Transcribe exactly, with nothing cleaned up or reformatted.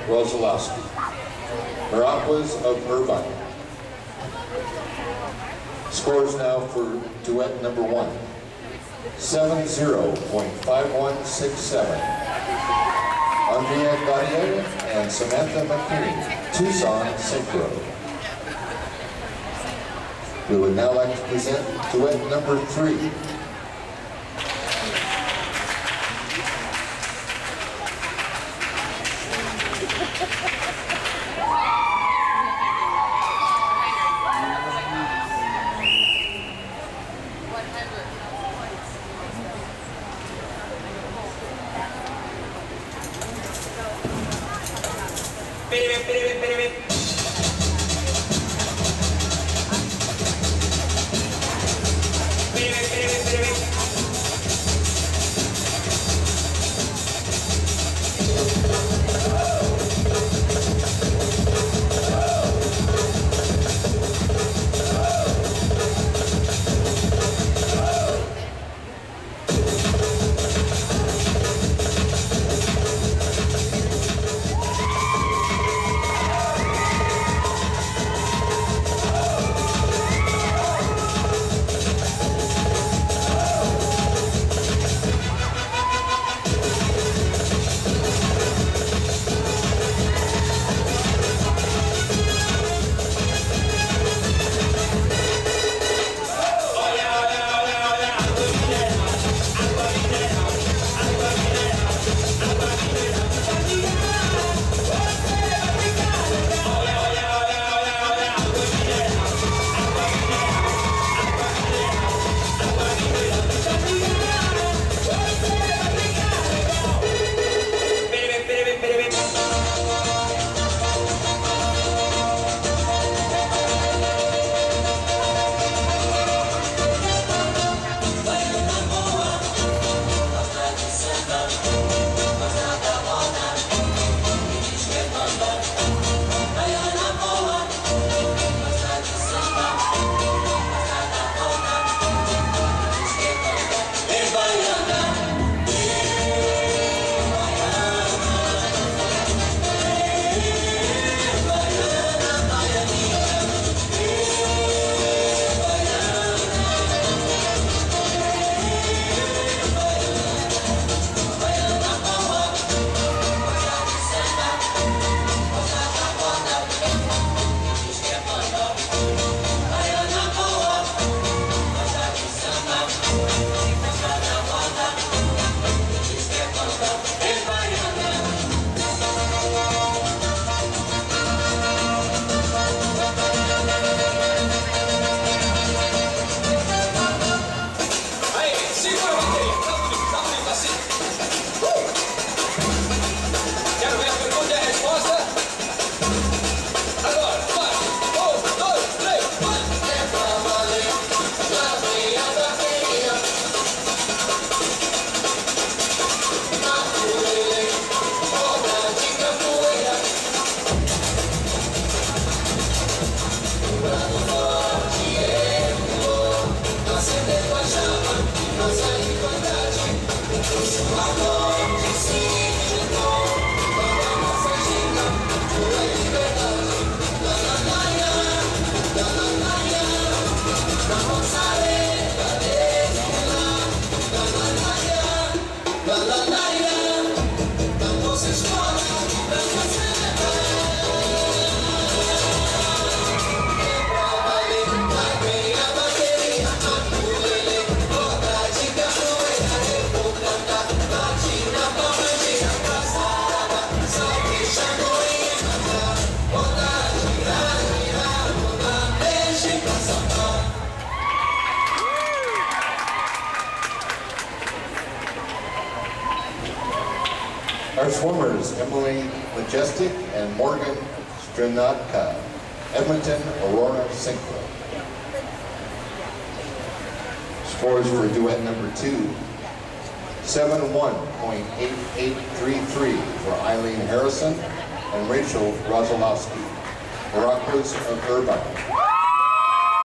Rosalowski. Miraculous of Irvine. Scores now for duet number one. seven zero point five one six seven. Andrea Gautier and Samantha McKinney, Tucson Synchro. We would now like to present duet number three. Pere, pere, pere, pere. Our swimmers, Emily Majestic and Morgan Stranatka, Edmonton Aurora Synchro. Scores for duet number two, seven one point eight eight three three for Eileen Harrison and Rachel Rosalowski, Miraculous of Irvine.